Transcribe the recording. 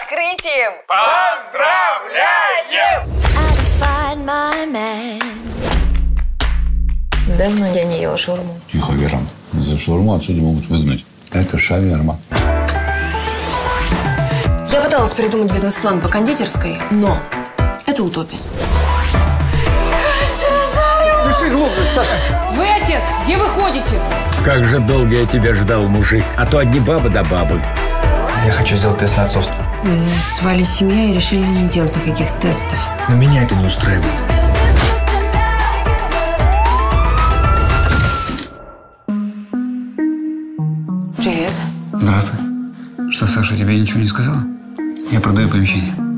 открытием! Поздравляем! Давно я не ела шаурму. Тихо, Вера. За шаурму отсюда могут выгнать. Это шаверма. Я пыталась придумать бизнес-план по кондитерской, но это утопия. Дыши глубже, Саша. Вы отец, где вы ходите? Как же долго я тебя ждал, мужик. А то одни бабы да бабы. Я хочу сделать тест на отцовство. Мы с Валей семья и решили не делать никаких тестов. Но меня это не устраивает. Привет. Здравствуй. Что, Саша, тебе ничего не сказала? Я продаю помещение.